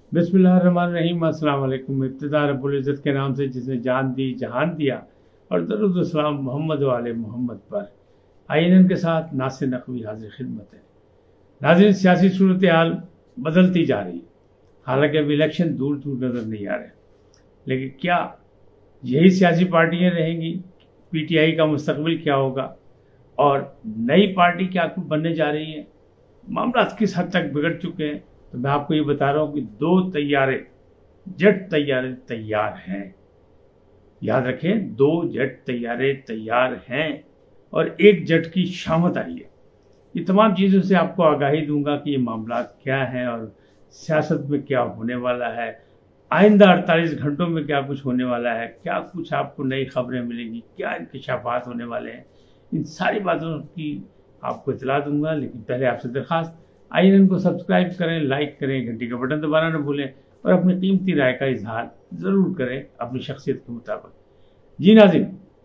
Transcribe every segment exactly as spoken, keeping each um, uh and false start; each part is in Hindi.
बिस्मिल्लाहिर्रहमानिर्रहीम। अस्सलाम वालेकुम। इब्तिदा रब्बुल इज़्ज़त के नाम से जिसने जान दी जहान दिया, और दरूद व सलाम मोहम्मद वाले मोहम्मद पर। आइए के साथ नासिर नकवी हाजिर खिदमत है। नाज़रीन, सियासी सूरत हाल बदलती जा रही है। हालांकि अब इलेक्शन दूर दूर नजर नहीं आ रहे, लेकिन क्या यही सियासी पार्टियां रहेंगी? पीटीआई का मुस्तकबिल क्या होगा और नई पार्टी क्या बनने जा रही है? मामला किस हद तक बिगड़ चुके हैं, तो मैं आपको ये बता रहा हूं कि दो तैयारे जेट तैयारे तैयार हैं। याद रखें, दो जेट तैयारे तैयार हैं और एक जेट की शामत आई है। ये तमाम चीज़ों से आपको आगाही दूंगा कि ये मामला क्या है और सियासत में क्या होने वाला है, आइंदा अड़तालीस घंटों में क्या कुछ होने वाला है, क्या कुछ आपको नई खबरें मिलेंगी, क्या इंकशाफात होने वाले हैं। इन सारी बातों की आपको इतला दूंगा। लेकिन पहले आपसे दरखास्त, आइए इनको सब्सक्राइब करें, लाइक करें, घंटी का बटन दबाना न भूलें और अपनी कीमती राय का इजहार ज़रूर करें अपनी शख्सियत के मुताबिक। जी नाज़रीन,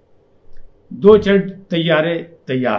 दो जेट तैयारे तैयार,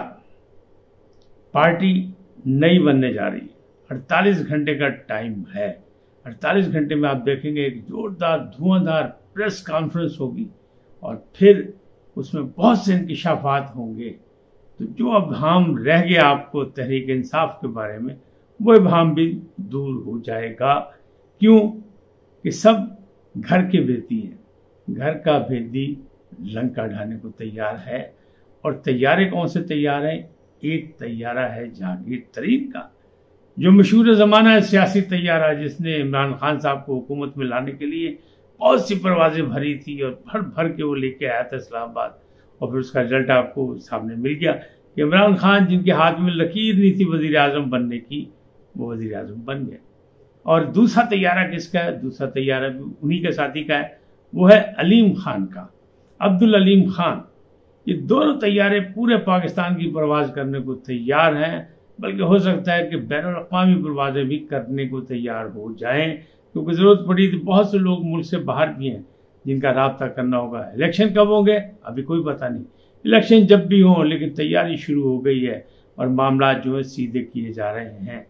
पार्टी नई बनने जा रही है। अड़तालीस घंटे का टाइम है। अड़तालीस घंटे में आप देखेंगे एक जोरदार धुआंधार प्रेस कॉन्फ्रेंस होगी और फिर उसमें बहुत से इंकशाफात होंगे। तो जो अबहम रह गया आपको तहरीक इंसाफ के बारे में, वो अबहम भी दूर हो जाएगा। क्यों कि सब घर के भेदी हैं। घर का भेदी लंका ढाने को तैयार है। और तैयारे कौन से तैयार हैं? एक तैयारा है जहांगीर तरीन का, जो मशहूर ज़माना है सियासी तैयारा, जिसने इमरान खान साहब को हुकूमत में लाने के लिए बहुत सी परवाजें भरी थी और भर भर के वो लेके आया था इस्लामाबाद। और फिर उसका रिजल्ट आपको सामने मिल गया कि इमरान खान, जिनके हाथ में लकीर नहीं थी वजीर आजम बनने की, वो वजीर आजम बन गए। और दूसरा तैयारा किसका है? दूसरा तैयारा भी उन्हीं के साथी का है, वो है अलीम खान का, अब्दुल अलीम खान। ये दोनों तैयारे पूरे पाकिस्तान की परवाज करने को तैयार हैं, बल्कि हो सकता है कि बैनुल अक़वामी परवाजें भी करने को तैयार हो जाएं, क्योंकि ज़रूरत पड़ी तो बहुत से लोग मुल्क से बाहर भी हैं जिनका राब्ता करना होगा। इलेक्शन कब होंगे अभी कोई पता नहीं। इलेक्शन जब भी हों, लेकिन तैयारी शुरू हो गई है और मामला जो है सीधे किए जा रहे हैं।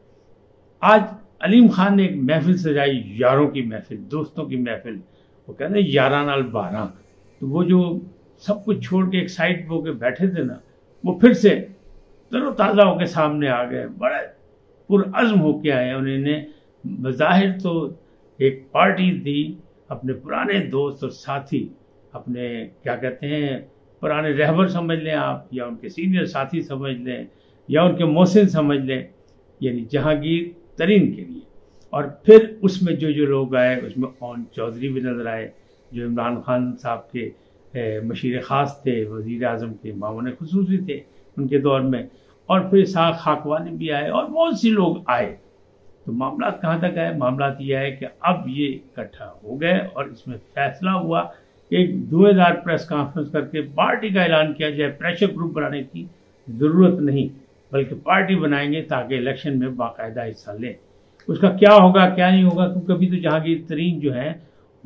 आज अलीम खान ने एक महफिल सजाई, यारों की महफिल, दोस्तों की महफिल। वो कहते हैं यारां नाल बारह। तो वो जो सब कुछ छोड़ के एक साइड होकर बैठे थे ना, वो फिर से तरोताज़ा होकर सामने आ गए, बड़े पुरअज़्म होके आए। उन्होंने बज़ाहिर तो एक पार्टी दी, अपने पुराने दोस्त और साथी, अपने क्या कहते हैं पुराने रहबर समझ लें आप, या उनके सीनियर साथी समझ लें, या उनके मोहसिन समझ लें, यानी जहांगीर तरीन के लिए। और फिर उसमें जो जो लोग आए, उसमें ओन चौधरी भी नज़र आए, जो इमरान खान साहब के मशीर ख़ास थे, वज़ीर आज़म के मामून खुसूसी थे उनके दौर में। और फिर साख खाकवानी भी आए और बहुत सी लोग आए। तो मामला कहाँ तक है? मामला यह है कि अब ये इकट्ठा हो गए और इसमें फैसला हुआ कि एक धुएंधार प्रेस कॉन्फ्रेंस करके पार्टी का ऐलान किया जाए। प्रेशर ग्रुप बनाने की ज़रूरत नहीं, बल्कि पार्टी बनाएंगे ताकि इलेक्शन में बाकायदा हिस्सा लें। उसका क्या होगा क्या नहीं होगा, क्योंकि अभी तो जहांगीर तरीन जो है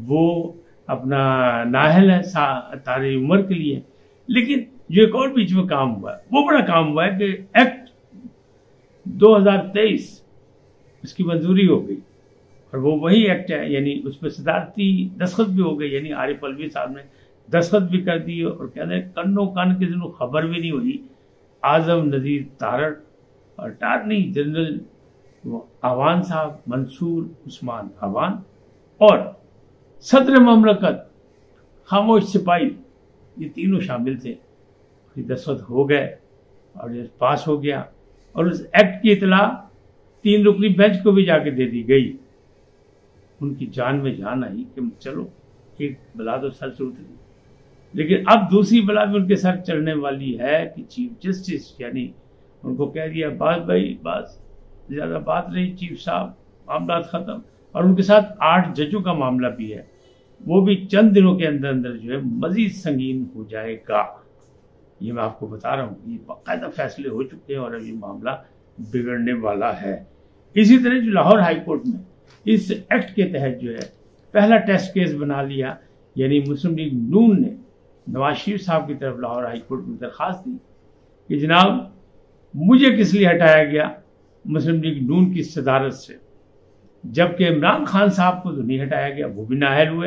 वो अपना नाहल है तारी उम्र के लिए। लेकिन जो एक और बीच में काम हुआ है, वो बड़ा काम हुआ है कि एक्ट दो हज़ार तेईस उसकी मंजूरी हो गई। और वो वही एक्ट है, यानी उस पर सदारती दस्तखत भी हो गई, यानी आरिफ अलवी साहब ने दस्तखत भी कर दी। और कहते हैं कन्नो कान किसी को खबर भी नहीं हुई। आजम नज़ीर तारड़ और अटारनी जनरल आवान साहब, मंसूर उस्मान आवान और सदर ममलकत खामोश सिपाही, ये तीनों शामिल थे। दस्तखत हो गए और ये पास हो गया। और उस एक्ट की इतला तीन रुकनी बेंच को भी जाके दे दी गई। उनकी जान में जान आई कि चलो एक बला तो सर से उतरी, लेकिन अब दूसरी बला भी उनके सर चढ़ने वाली है कि चीफ जस्टिस, यानी उनको कह दिया बस भाई बस, ज़्यादा बात रही चीफ साहब, मामला ख़त्म। और उनके साथ आठ जजों का मामला भी है, वो भी चंद दिनों के अंदर अंदर जो है मजीद संगीन हो जाएगा। ये मैं आपको बता रहा हूँ, ये बाकायदा फैसले हो चुके हैं और अब ये मामला बिगड़ने वाला है। इसी तरह जो लाहौर हाई कोर्ट में इस एक्ट के तहत जो है पहला टेस्ट केस बना लिया, यानी मुस्लिम लीग नून ने नवाज शरीफ साहब की तरफ लाहौर हाई कोर्ट में दरख्वास्त दी कि जनाब मुझे किस लिए हटाया गया मुस्लिम लीग नून की सदारत से। जबकि इमरान खान साहब को तो नहीं हटाया गया, वो भी नाअहल हुए,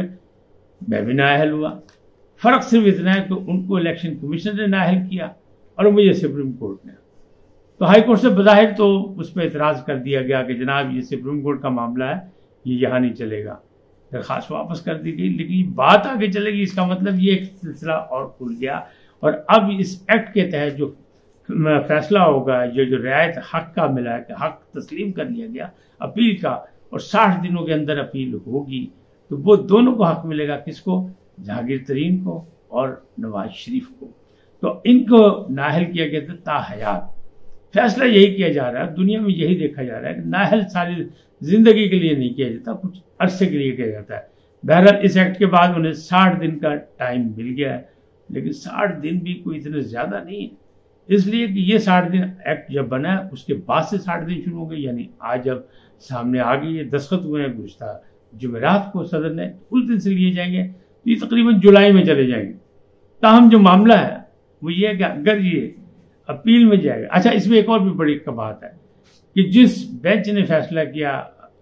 मैं भी नाअहल हुआ। फर्क सिर्फ इतना है कि उनको इलेक्शन कमीशन ने नाअहल किया और मुझे सुप्रीम कोर्ट ने। तो हाई कोर्ट से बज़ाहिर तो उस पर एतराज़ कर दिया गया कि जनाब ये सुप्रीम कोर्ट का मामला है, ये यहाँ नहीं चलेगा, दरख्वास्त वापस कर दी गई। लेकिन बात आगे चलेगी, इसका मतलब ये एक सिलसिला और खुल गया। और अब इस एक्ट के तहत जो फैसला होगा, ये जो रियायत हक का मिला है कि हक तस्लीम कर लिया गया अपील का, और साठ दिनों के अंदर अपील होगी, तो वो दोनों को हक मिलेगा। किसको? जहांगीर तरीन को और नवाज शरीफ को। तो इनको नाअहल किया गया था ताहयात। फैसला यही किया जा रहा है, दुनिया में यही देखा जा रहा है कि नाअहल सारी जिंदगी के लिए नहीं किया जाता, कुछ अरसे के लिए किया जाता है। बहरहाल इस एक्ट के बाद उन्हें साठ दिन का टाइम मिल गया है, लेकिन साठ दिन भी कोई इतने ज्यादा नहीं है, इसलिए कि ये साठ दिन एक्ट जब बना है उसके बाद से साठ दिन शुरू हो गए। यानी आज जब सामने आ गई, ये दस्तखत हुए हैं गुज़श्ता जुमेरात को सदर ने, उस दिन से लिए जाएंगे, तो ये तकरीबन जुलाई में चले जाएंगे। ताहम जो मामला है वो ये है कि अगर ये अपील में जाएगा। अच्छा, इसमें एक और भी बड़ी बात है कि जिस बेंच ने फैसला किया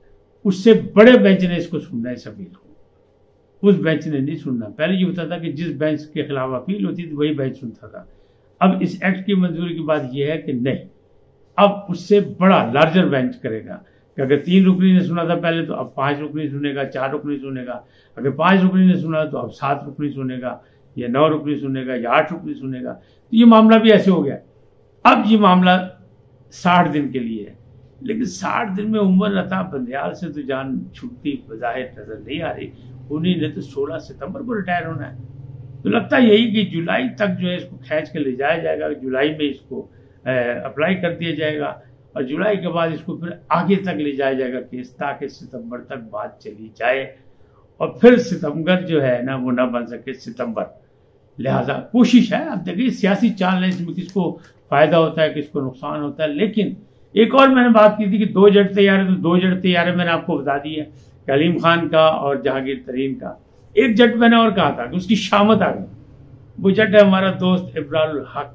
उससे बड़े बेंच ने इसको सुनना है, इस अपील को। उस बेंच ने नहीं सुनना। पहले ये होता था कि जिस बेंच के खिलाफ अपील होती थी वही बेंच सुनता था। अब इस एक्ट की मंजूरी की बात यह है कि नहीं, अब उससे बड़ा लार्जर बेंच करेगा कि अगर तीन रुकनी ने सुना था पहले, तो अब पांच रुकनी सुनेगा, चार रुकनी सुनेगा। अगर पांच रुकनी ने सुना तो अब सात रुकनी सुनेगा, या नौ रुकनी सुनेगा, या आठ रुकनी सुनेगा। तो ये मामला भी ऐसे हो गया। अब ये मामला साठ दिन के लिए है, लेकिन साठ दिन में उमर अता बंदयाल से तो जान छुट्टी बज़ाहिर नजर नहीं आ रही। उन्हीं ने तो सोलह सितंबर को रिटायर होना है। तो लगता यही कि जुलाई तक जो है इसको खींच के ले जाया जाएगा, जुलाई में इसको अप्लाई कर दिया जाएगा, और जुलाई के बाद इसको फिर आगे तक ले जाया जाएगा केस, ताकि सितंबर तक बात चली जाए, और फिर सितंबर जो है ना वो ना बन सके सितंबर। लिहाजा कोशिश है, अब देखिए सियासी चाल है, इसमें किसको फायदा होता है, किसको नुकसान होता है। लेकिन एक और मैंने बात की थी कि दो जट तैयार है, तो दो जट तैयार है मैंने आपको बता दी है, कलीम खान का और जहांगीर तरीन का। एक जट मैंने और कहा था कि उसकी शामत आ गई। वो जट है हमारा दोस्त इब्रारुल हक,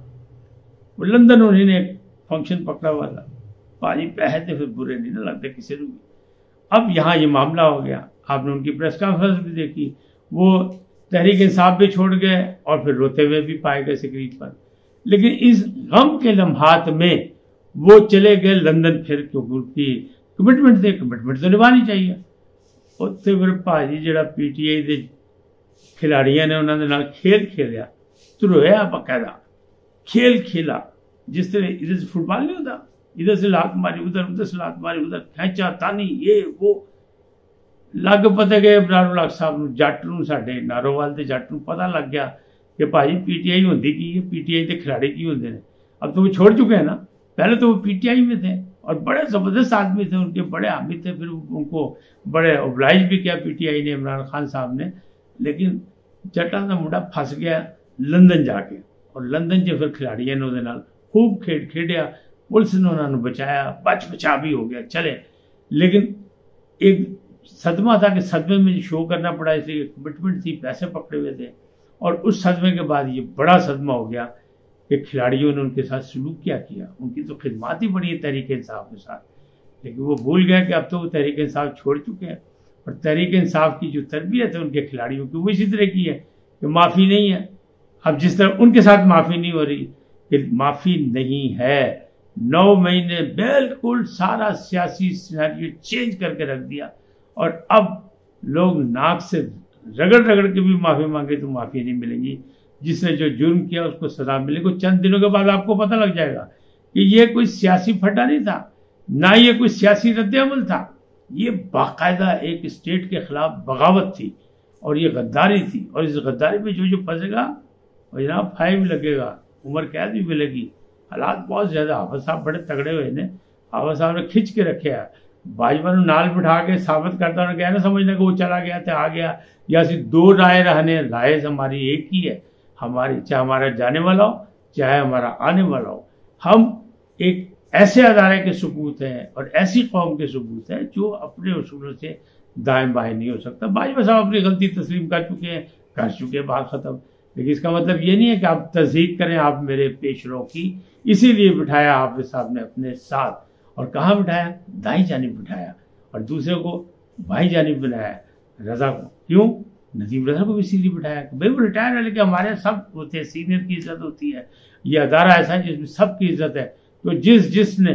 वो लंदन उन्होंने एक फंक्शन पकड़ा हुआ था। पाजी पहले फिर बुरे नहीं ना लगते किसी को भी। अब यहाँ ये मामला हो गया, आपने उनकी प्रेस कॉन्फ्रेंस भी देखी, वो तहरीक इंसाफ भी छोड़ गए और फिर रोते हुए भी पाए गए स्क्रीन पर। लेकिन इस गम के लम्हात में वो चले गए लंदन, फिर क्योंकि उनकी कमिटमेंट थे, कमिटमेंट तो निभानी चाहिए। उत्थे फिर भाजी जो पीटीआई के खिलाड़ियों ने उन्होंने नाल खेल खेलिया, तो रोया बाकायदा खेल खेला, जिस तरह इधर से फुटबॉल नहीं होता, इधर से लात मारी उधर, उधर से लात मारी उधर, खेचा तानी ये वो। लग पता गए इब्रारुल हक साहब जट नूं, साडे नारोवाल के जट नूं पता लग गया कि भाजी पीटीआई होंदी की है, पीटीआई के खिलाड़ी की होंदे ने। अब तो वो छोड़ चुके हैं ना, पहले तो वो पीटीआई में थे और बड़े जबरदस्त आदमी थे, उनके बड़े हामी थे। फिर उनको बड़े ओबलाइज भी किया पीटीआई ने, इमरान खान साहब ने। लेकिन जटा का मुंडा फस गया लंदन जाके, और लंदन च फिर खिलाड़ियों ने उहदे नाल खूब खेड खेडिया, पुलिस ने उन्होंने बचाया, बच बचा भी हो गया चले। लेकिन एक सदमा था कि सदमे में शो करना पड़ा, इसलिए कमिटमेंट थी, पैसे पकड़े हुए थे। और उस सदमे के बाद ये बड़ा सदमा हो गया कि खिलाड़ियों ने उनके साथ सलूक क्या किया। उनकी तो खिदमत ही बड़ी है तहरीक इंसाफ के साथ, लेकिन वो भूल गए कि अब तो वो तहरीक इंसाफ छोड़ चुके हैं। और तहरीक इंसाफ की जो तरबियत है उनके खिलाड़ियों की, वो इसी तरह की है कि माफ़ी नहीं है। अब जिस तरह उनके साथ माफ़ी नहीं हो रही कि माफ़ी नहीं है, नौ महीने बिल्कुल सारा सियासी सिनेरियो चेंज करके रख दिया, और अब लोग नाक से रगड़ रगड़ के भी माफ़ी मांगे तो माफ़ी नहीं मिलेगी। जिसने जो जुर्म किया उसको सजा मिलेगी। चंद दिनों के बाद आपको पता लग जाएगा कि ये कोई सियासी फड्डा नहीं था, ना ये कोई सियासी रद्द-ए-अमल था, ये बाकायदा एक स्टेट के खिलाफ बगावत थी और ये गद्दारी थी। और इस गद्दारी में जो जो फंसेगा और जनाब फाइन लगेगा, उम्र कैद भी मिलेगी। हालात बहुत ज्यादा, हाफिज साहब बड़े तगड़े हुए ने, हाफिज साहब ने खिंच के रखे है, भाजपा ने नाल बिठा के साबित करता उन्होंने क्या ना समझना कि वो चला गया था आ गया, या सिर्फ दो राय रहने, राय हमारी एक ही है, हमारी चाहे हमारा जाने वाला हो चाहे हमारा आने वाला हो। हम एक ऐसे अदारे के सबूत हैं और ऐसी कौम के सबूत हैं जो अपने उसूलों से दाएं बाएं नहीं हो सकता। भाजपा साहब अपनी गलती तस्लीम कर चुके हैं, कर चुके हैं, बात खत्म। लेकिन इसका मतलब ये नहीं है कि आप तस्दीक करें आप मेरे पेशरों की। इसीलिए बिठाया हाफिज साहब ने अपने साथ, और कहाँ बिठाया, दाई जानिब बिठाया। और दूसरे को भाई जानिब बनाया है, रजा को। क्यों? नजीम रजा को भी इसीलिए बिठाया कि भाई वो रिटायर है, लेकिन हमारे सब होते हैं, सीनियर की इज्जत होती है। ये अदारा ऐसा है जिसमें सबकी इज्जत है। तो जिस जिसने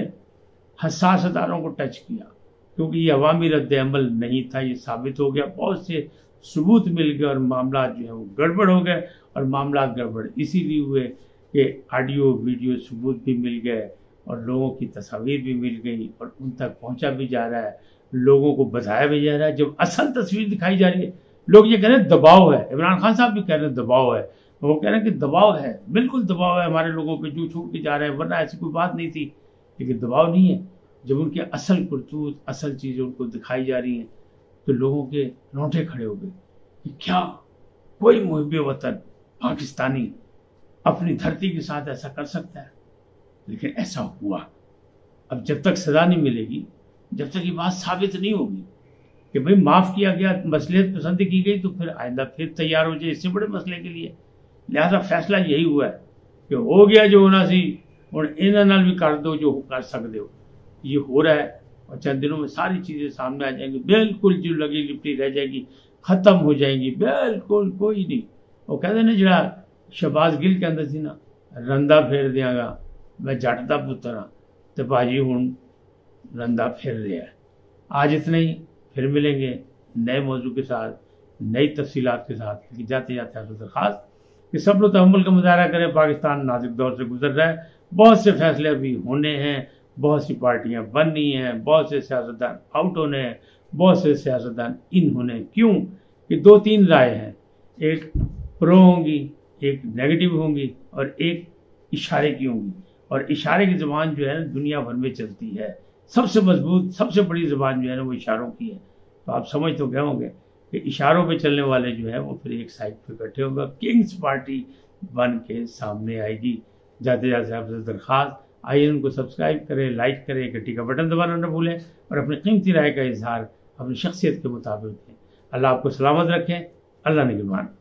हसास अदारों को टच किया, क्योंकि ये अवामी रद्द अमल नहीं था, ये साबित हो गया, बहुत से सबूत मिल गए और मामला जो है वो गड़बड़ हो गए। और मामला गड़बड़ इसीलिए हुए कि ऑडियो वीडियो सबूत भी मिल गए और लोगों की तस्वीर भी मिल गई और उन तक पहुंचा भी जा रहा है, लोगों को बताया भी जा रहा है। जब असल तस्वीर दिखाई जा रही है, लोग ये कह रहे हैं दबाव है, इमरान खान साहब भी कह रहे हैं दबाव है, वो कह रहे हैं कि दबाव है, बिल्कुल दबाव है हमारे लोगों पे, जो छूट के जा रहे हैं, वरना ऐसी कोई बात नहीं थी। लेकिन दबाव नहीं है। जब उनके असल करतूत, असल चीज़ें उनको दिखाई जा रही हैं तो लोगों के रोंगटे खड़े हो गए कि क्या कोई मुहिब वतन पाकिस्तानी अपनी धरती के साथ ऐसा कर सकता है? लेकिन ऐसा हुआ। अब जब तक सजा नहीं मिलेगी, जब तक ये बात साबित नहीं होगी कि भाई माफ किया गया, मसलियत पसंद की गई, तो फिर आइंदा फिर तैयार हो जाए इससे बड़े मसले के लिए। लिहाजा फैसला यही हुआ है कि हो गया जो होना सी, और इन्होंने नाल भी कर दो जो कर सकते हो। ये हो रहा है और चंद दिनों में सारी चीजें सामने आ जाएंगी, बिल्कुल जो लगी लिपटी रह जाएगी, खत्म हो जाएंगी, बिल्कुल कोई नहीं। वो कहते ना जरा शहबाज गिल के अंदर सी ना, रंदा फेर दियागा मैं जट दा पुत्तर हाँ, तो भाजी हूँ रंदा फेर लिया। आज इतना ही, फिर मिलेंगे नए मौजू के साथ, नई तफसीलात के साथ। लेकिन जाते जाते आपसे दरखास्त कि सब लोग तहम्मुल का मुजाहरा करें। पाकिस्तान नाजुक दौर से गुजर रहा है, बहुत से फैसले अभी होने हैं, बहुत सी पार्टियां बननी हैं, बहुत से सियासतदान आउट होने हैं, बहुत से सियासतदान इन होने हैं। क्यों? कि दो तीन राय हैं, एक प्रो होंगी, एक नेगेटिव होंगी और एक इशारे की होंगी। और इशारे की ज़बान जो है ना दुनिया भर में चलती है, सबसे मजबूत सबसे बड़ी ज़बान जो है ना वो इशारों की है। तो आप समझ तो गए होंगे कि इशारों पे चलने वाले जो है वो फिर एक साइड पे इकट्ठे होगा, किंग्स पार्टी बन के सामने आएगी। जाते जाते आपसे दरखास्त, आइए उनको सब्सक्राइब करें, लाइक करें, घंटी का बटन दबाना न भूलें और अपनी कीमती राय का इजहार अपनी शख्सियत के मुताबिक दें। अल्लाह आपको सलामत रखें। अल्लाह निगहबान।